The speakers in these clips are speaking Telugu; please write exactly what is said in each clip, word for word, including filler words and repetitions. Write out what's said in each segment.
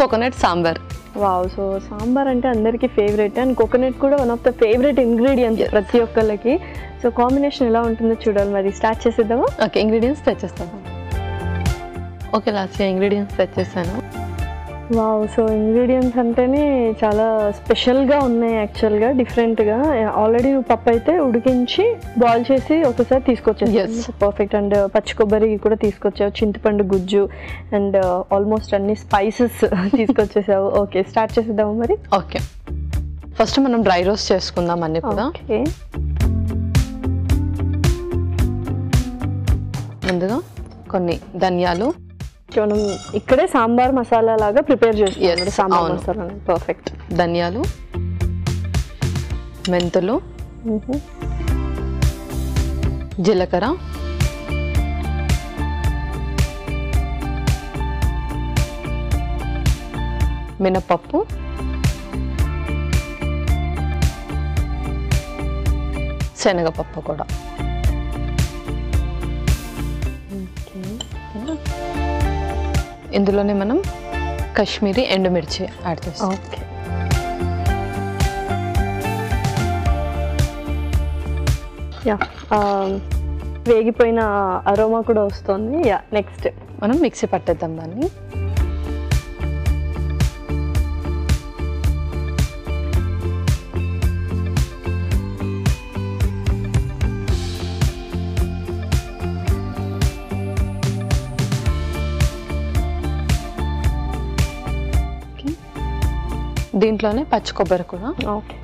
Coconut sambar. Wow, so sambar అంటే అందరికీ ఫేవరెట్ అండ్ కోకోనట్ కూడా one of the favourite ingredients ప్రతి ఒక్కళ్ళకి. సో కాంబినేషన్ ఎలా ఉంటుందో చూడాలి, మరి స్టార్ట్ చేసేద్దామా? ఓకే, ఇంగ్రీడియంట్స్ తెచ్చేస్తాను. ఓకే, లాస్ట్ ఇంగ్రీడియంట్స్ తెచ్చేసాను. వావ్, సో ఇంగ్రీడియంట్స్ అంటేనే చాలా స్పెషల్గా ఉన్నాయి యాక్చువల్గా, డిఫరెంట్గా. ఆల్రెడీ నువ్వు పప్పు అయితే ఉడికించి బాయిల్ చేసి ఒకసారి తీసుకొచ్చేసావు, పర్ఫెక్ట్. అండ్ పచ్చి కొబ్బరి కూడా తీసుకొచ్చావు, చింతపండు గుజ్జు అండ్ ఆల్మోస్ట్ అన్ని స్పైసెస్ తీసుకొచ్చేసావు. ఓకే, స్టార్ట్ చేసేద్దాము మరి. ఓకే, ఫస్ట్ మనం డ్రై రోస్ట్ చేసుకుందాం అన్ని కూడా. ఓకే, ముందుగా కొన్ని ధనియాలు, మనం ఇక్కడే సాంబార్ మసాలా లాగా ప్రిపేర్ చేస్తాం. సాంబార్ మసాలా పర్ఫెక్ట్. ధనియాలు, మెంతులు, జీలకర్ర, మినపప్పు, శనగపప్పు కూడా. ఇందులోనే మనం కాశ్మీరీ ఎండుమిర్చి యాడ్ చేస్తాం. ఓకే, యా, వేగిపోయిన అరోమా కూడా వస్తుంది. యా, నెక్స్ట్ మనం మిక్సీ పట్టేద్దాం దాన్ని. దీంట్లోనే పచ్చి కొబ్బరి కూడా. ఓకే,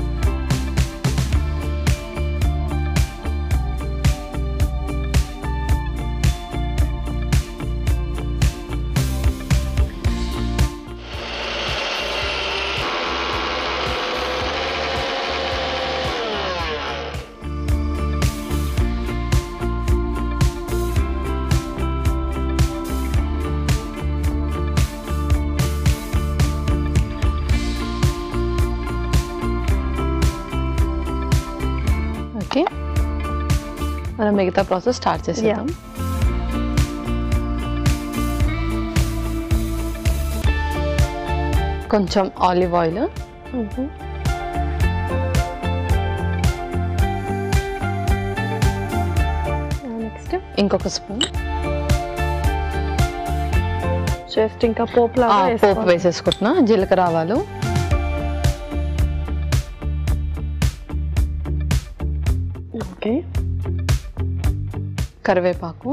ఓకే, మనం మిగతా ప్రాసెస్ స్టార్ట్ చేసేద్దాం. కొంచెం ఆలివ్ ఆయిల్, నెక్స్ట్ ఇంకొక స్పూన్. జస్ట్ ఇంకా పోపు లాగా పోపు వేసేసుకుంటున్నా. జీలకర్ర, ఆవాలు, ఓకే, కరివేపాకు,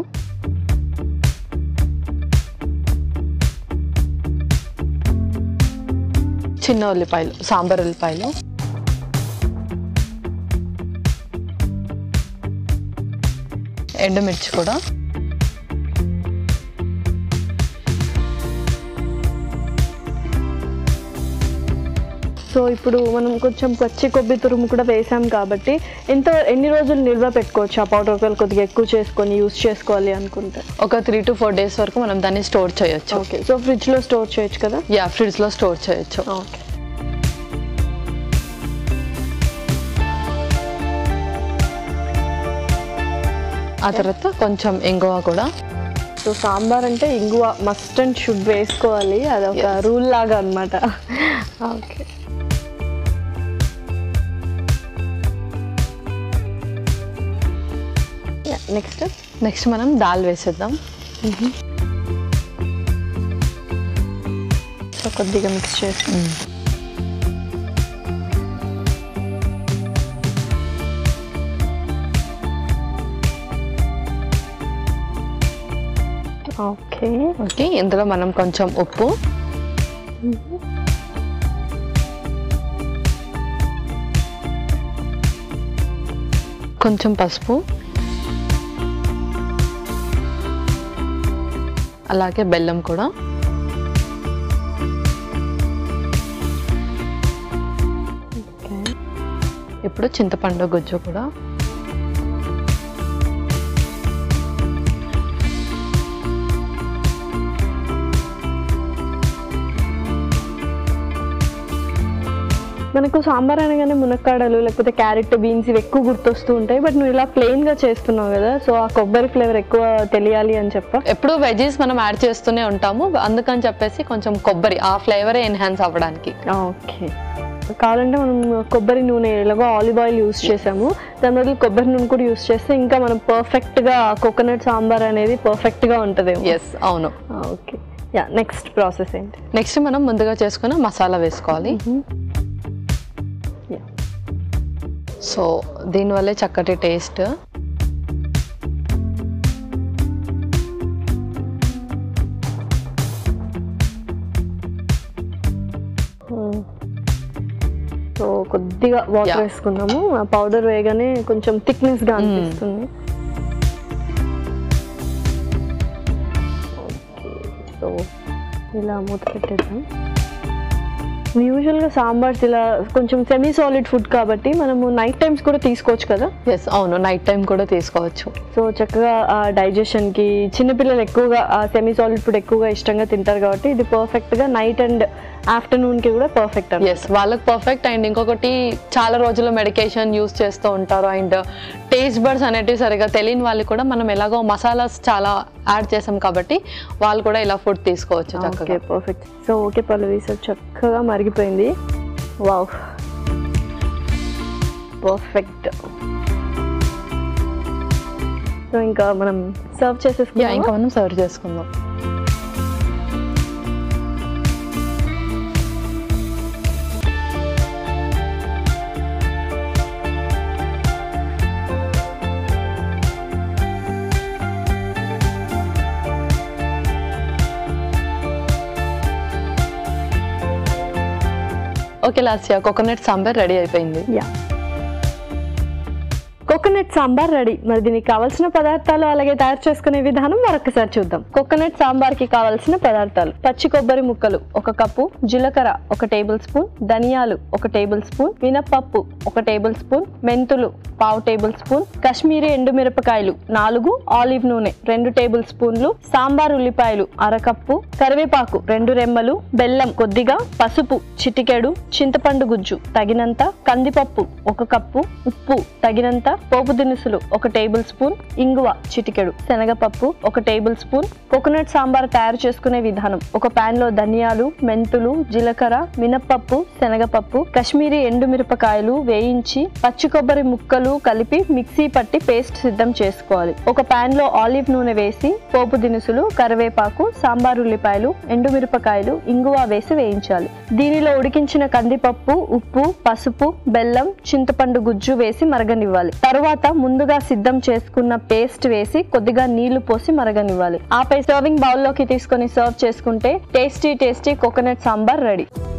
చిన్న ఉల్లిపాయలు, సాంబార్ ఉల్లిపాయలు, ఎండుమిర్చి కూడా, సో ఇప్పుడు మనం కొంచెం పచ్చి కొబ్బరి తురుము కూడా వేసాం కాబట్టి ఎంత ఎన్ని రోజులు నిల్వ పెట్టుకోవచ్చు ఆ పౌడర్? ఒకవేళ కొద్దిగా ఎక్కువ చేసుకొని యూస్ చేసుకోవాలి అనుకుంటే ఒక త్రీ టు ఫోర్ డేస్ వరకు మనం దాన్ని స్టోర్ చేయొచ్చు. ఓకే, సో ఫ్రిడ్జ్లో స్టోర్ చేయొచ్చు కదా? యా, ఫ్రిడ్జ్లో స్టోర్ చేయొచ్చు. ఓకే, ఆ తర్వాత కొంచెం ఇంగువ కూడా. సో సాంబార్ అంటే ఇంగువ మస్ట్ అండ్ షుడ్ వేసుకోవాలి, అదొక రూల్ లాగా అనమాట. ఓకే, నెక్స్ట్ నెక్స్ట్ మనం దాల్ వేసేద్దాం. సో కొద్దిగా మిక్స్ చేసి ఓకే ఓకే ఇందులో మనం కొంచెం ఉప్పు, కొంచెం పసుపు, అలాగే బెల్లం కూడా. ఇప్పుడు చింతపండు గుజ్జు కూడా. మనకు సాంబార్ అనగానే మునక్కాడలు లేకపోతే క్యారెట్ బీన్స్ ఇవి ఎక్కువ గుర్తొస్తూ ఉంటాయి, బట్ నువ్వు ఇలా ప్లెయిన్ గా చేస్తున్నావు కదా, సో ఆ కొబ్బరి ఫ్లేవర్ ఎక్కువ తెలియాలి అని చెప్ప. ఎప్పుడు వెజీస్ మనం యాడ్ చేస్తూనే ఉంటాము, అందుకని చెప్పేసి కొంచెం కొబ్బరి ఆ ఫ్లేవర్ ఎన్హాన్స్ అవ్వడానికి. ఓకే, కావాలంటే మనం కొబ్బరి నూనె ఎలాగో ఆలివ్ ఆయిల్ యూస్ చేసాము, దాని బదులు కొబ్బరి నూనె కూడా యూస్ చేస్తే ఇంకా మనం పర్ఫెక్ట్ గా కోకోనట్ సాంబార్ అనేది పర్ఫెక్ట్ గా ఉంటది. ఎస్, అవును. ఓకే, యా, నెక్స్ట్ ప్రాసెస్ ఏంటి? నెక్స్ట్ మనం ముందుగా చేసుకున్న మసాలా వేసుకోవాలి. సో దీనివల్లే చక్కటి టేస్ట్. సో కొద్దిగా వాటర్ వేసుకున్నాము, ఆ పౌడర్ వేయగానే కొంచెం థిక్నెస్ గా అనిపిస్తుంది. సో ఇలా మూత పెట్టేద్దాం. యూజువల్గా సాంబార్స్ ఇలా కొంచెం సెమీ సాలిడ్ ఫుడ్ కాబట్టి మనము నైట్ టైమ్స్ కూడా తీసుకోవచ్చు కదా? ఎస్, అవును, నైట్ టైం కూడా తీసుకోవచ్చు. సో చక్కగా ఆ డైజెషన్కి, చిన్నపిల్లలు ఎక్కువగా ఆ సెమీ సాలిడ్ ఫుడ్ ఎక్కువగా ఇష్టంగా తింటారు కాబట్టి ఇది పర్ఫెక్ట్గా నైట్ అండ్ ఆఫ్టర్నూన్కి కూడా పర్ఫెక్ట్. ఎస్, వాళ్ళకి పర్ఫెక్ట్. అండ్ ఇంకొకటి, చాలా రోజులు మెడికేషన్ యూస్ చేస్తూ ఉంటారు అండ్ టేస్ట్ బర్డ్స్ అనేటివి సరిగా తెలియని వాళ్ళు కూడా మనం ఎలాగో మసాలాస్ చాలా యాడ్ చేసాం కాబట్టి వాళ్ళు కూడా ఇలా ఫుడ్ తీసుకోవచ్చు చక్కగా. Perfect. So okay Pallavi, so చక్కగా మరిగిపోయింది. Wow, perfect. సో ఇంకా మనం సర్వ్ చేసేసుకుందాం. ఇంకా మనం సర్వ్ చేసుకుందాం. Okay Lasya, coconut sambar ready అయిపోయింది. Yeah, coconut sambar ready. మరి దీనికి కావాల్సిన పదార్థాలు అలాగే తయారు చేసుకునే విధానం మరొకసారి చూద్దాం. కోకోనట్ సాంబార్ కి కావాల్సిన పదార్థాలు: పచ్చి కొబ్బరి ముక్కలు ఒక కప్పు, జీలకర్ర ఒక టేబుల్ స్పూన్, ధనియాలు ఒక టేబుల్ స్పూన్, మినపప్పు ఒక టేబుల్ స్పూన్, మెంతులు పావు టేబుల్ స్పూన్, కాశ్మీరీ ఎండుమిరపకాయలు నాలుగు, ఆలివ్ నూనె రెండు టేబుల్ స్పూన్లు, సాంబార్ ఉల్లిపాయలు అరకప్పు, కరివేపాకు రెండు రెమ్మలు, బెల్లం కొద్దిగా, పసుపు చిటికెడు, చింతపండు గుజ్జు తగినంత, కందిపప్పు ఒక కప్పు, ఉప్పు తగినంత, పోపు దినుసులు ఒక టేబుల్ స్పూన్, ఇంగువ చిటికెడు, శనగపప్పు ఒక టేబుల్ స్పూన్. కోకోనట్ సాంబార్ తయారు చేసుకునే విధానం: ఒక పాన్ లో ధనియాలు, మెంతులు, జీలకర్ర, మినప్పప్పు, శనగపప్పు, కాశ్మీరీ ఎండుమిరపకాయలు వేయించి పచ్చి కొబ్బరి ముక్కలు కలిపి మిక్సీ పట్టి పేస్ట్ సిద్ధం చేసుకోవాలి. ఒక పాన్ లో ఆలివ్ నూనె వేసి పోపు దినుసులు, కరివేపాకు, సాంబార్ ఉల్లిపాయలు, ఎండుమిరపకాయలు, ఇంగువ వేసి వేయించాలి. దీనిలో ఉడికించిన కందిపప్పు, ఉప్పు, పసుపు, బెల్లం, చింతపండు గుజ్జు వేసి మరగనివ్వాలి. తరువాత ముందుగా సిద్ధం చేసుకున్న పేస్ట్ వేసి కొద్దిగా నీళ్లు పోసి మరగనివ్వాలి. ఆపై సర్వింగ్ బౌల్ లోకి తీసుకొని సర్వ్ చేసుకుంటే tasty tasty coconut sambar ready.